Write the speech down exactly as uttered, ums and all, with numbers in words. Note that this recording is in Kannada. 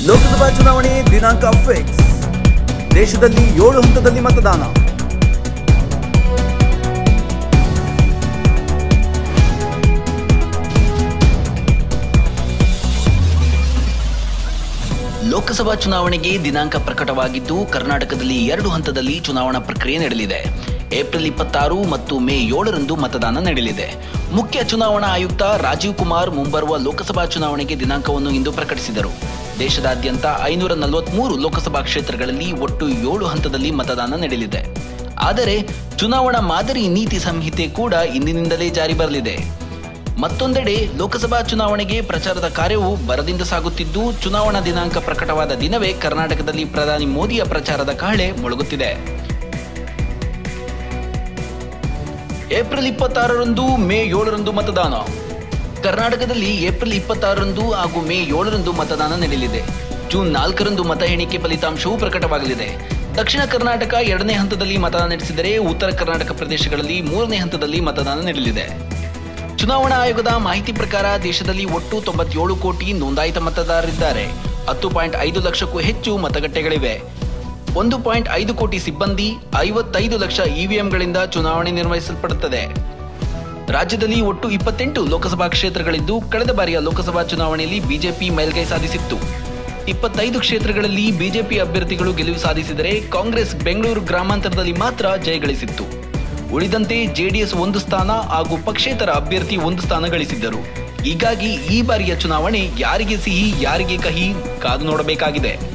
ಲೋಕಸಭಾ ಚುನಾವಣೆ ದಿನಾಂಕ ಫಿಕ್ಸ್. ದೇಶದಲ್ಲಿ ಏಳು ಹಂತದಲ್ಲಿ ಮತದಾನ. ಲೋಕಸಭಾ ಚುನಾವಣೆಗೆ ದಿನಾಂಕ ಪ್ರಕಟವಾಗಿದ್ದು ಕರ್ನಾಟಕದಲ್ಲಿ ಎರಡು ಹಂತದಲ್ಲಿ ಚುನಾವಣಾ ಪ್ರಕ್ರಿಯೆ ನಡೆಯಲಿದೆ. ಏಪ್ರಿಲ್ ಇಪ್ಪತ್ತಾರು ಮತ್ತು ಮೇ ಏಳರಂದು ಮತದಾನ ನಡೆಯಲಿದೆ. ಮುಖ್ಯ ಚುನಾವಣಾ ಆಯುಕ್ತ ರಾಜೀವ್ ಕುಮಾರ್ ಮುಂಬರುವ ಲೋಕಸಭಾ ಚುನಾವಣೆಗೆ ದಿನಾಂಕವನ್ನು ಇಂದು ಪ್ರಕಟಿಸಿದರು. ದೇಶದಾದ್ಯಂತ ಐನೂರ ನಲವತ್ಮೂರು ಲೋಕಸಭಾ ಕ್ಷೇತ್ರಗಳಲ್ಲಿ ಒಟ್ಟು ಏಳು ಹಂತದಲ್ಲಿ ಮತದಾನ ನಡೆಯಲಿದೆ. ಆದರೆ ಚುನಾವಣಾ ಮಾದರಿ ನೀತಿ ಸಂಹಿತೆ ಕೂಡ ಇಂದಿನಿಂದಲೇ ಜಾರಿ ಬರಲಿದೆ. ಮತ್ತೊಂದೆಡೆ ಲೋಕಸಭಾ ಚುನಾವಣೆಗೆ ಪ್ರಚಾರದ ಕಾರ್ಯವು ಭರದಿಂದ ಸಾಗುತ್ತಿದ್ದು, ಚುನಾವಣಾ ದಿನಾಂಕ ಪ್ರಕಟವಾದ ದಿನವೇ ಕರ್ನಾಟಕದಲ್ಲಿ ಪ್ರಧಾನಿ ಮೋದಿಯ ಪ್ರಚಾರದ ಕಹಳೆ ಮೊಳಗುತ್ತಿದೆ. ಏಪ್ರಿಲ್ ಇಪ್ಪತ್ತಾರರಂದು ಮೇ ಏಳರಂದು ಮತದಾನ. ಕರ್ನಾಟಕದಲ್ಲಿ ಏಪ್ರಿಲ್ ಇಪ್ಪತ್ತಾರರಂದು ಹಾಗೂ ಮೇ ಏಳರಂದು ಮತದಾನ ನಡೆಯಲಿದೆ. ಜೂನ್ ನಾಲ್ಕರಂದು ಮತ ಎಣಿಕೆ ಫಲಿತಾಂಶವು ಪ್ರಕಟವಾಗಲಿದೆ. ದಕ್ಷಿಣ ಕರ್ನಾಟಕ ಎರಡನೇ ಹಂತದಲ್ಲಿ ಮತದಾನ ನಡೆಸಿದರೆ, ಉತ್ತರ ಕರ್ನಾಟಕ ಪ್ರದೇಶಗಳಲ್ಲಿ ಮೂರನೇ ಹಂತದಲ್ಲಿ ಮತದಾನ ನಡೆಯಲಿದೆ. ಚುನಾವಣಾ ಆಯೋಗದ ಮಾಹಿತಿ ಪ್ರಕಾರ ದೇಶದಲ್ಲಿ ಒಟ್ಟು ತೊಂಬತ್ತೇಳು ಕೋಟಿ ನೋಂದಾಯಿತ ಮತದಾರರಿದ್ದಾರೆ. ಹತ್ತು ಪಾಯಿಂಟ್ ಐದು ಲಕ್ಷಕ್ಕೂ ಹೆಚ್ಚು ಮತಗಟ್ಟೆಗಳಿವೆ. ಒಂದು ಪಾಯಿಂಟ್ ಐದು ಕೋಟಿ ಸಿಬ್ಬಂದಿ, ಐವತ್ತೈದು ಲಕ್ಷ ಇವಿಎಂಗಳಿಂದ ಚುನಾವಣೆ ನಿರ್ವಹಿಸಲ್ಪಡುತ್ತದೆ. ರಾಜ್ಯದಲ್ಲಿ ಒಟ್ಟು ಇಪ್ಪತ್ತೆಂಟು ಲೋಕಸಭಾ ಕ್ಷೇತ್ರಗಳಿದ್ದು, ಕಳೆದ ಬಾರಿಯ ಲೋಕಸಭಾ ಚುನಾವಣೆಯಲ್ಲಿ ಬಿಜೆಪಿ ಮೇಲ್ಗೈ ಸಾಧಿಸಿತ್ತು. ಇಪ್ಪತ್ತೈದು ಕ್ಷೇತ್ರಗಳಲ್ಲಿ ಬಿಜೆಪಿ ಅಭ್ಯರ್ಥಿಗಳು ಗೆಲುವು ಸಾಧಿಸಿದರೆ, ಕಾಂಗ್ರೆಸ್ ಬೆಂಗಳೂರು ಗ್ರಾಮಾಂತರದಲ್ಲಿ ಮಾತ್ರ ಜಯಗಳಿಸಿತ್ತು. ಉಳಿದಂತೆ ಜೆಡಿಎಸ್ ಒಂದು ಸ್ಥಾನ ಹಾಗೂ ಪಕ್ಷೇತರ ಅಭ್ಯರ್ಥಿ ಒಂದು ಸ್ಥಾನ ಗಳಿಸಿದ್ದರು. ಹೀಗಾಗಿ ಈ ಬಾರಿಯ ಚುನಾವಣೆ ಯಾರಿಗೆ ಸಿಹಿ ಯಾರಿಗೆ ಕಹಿ ಕಾದು ನೋಡಬೇಕಾಗಿದೆ.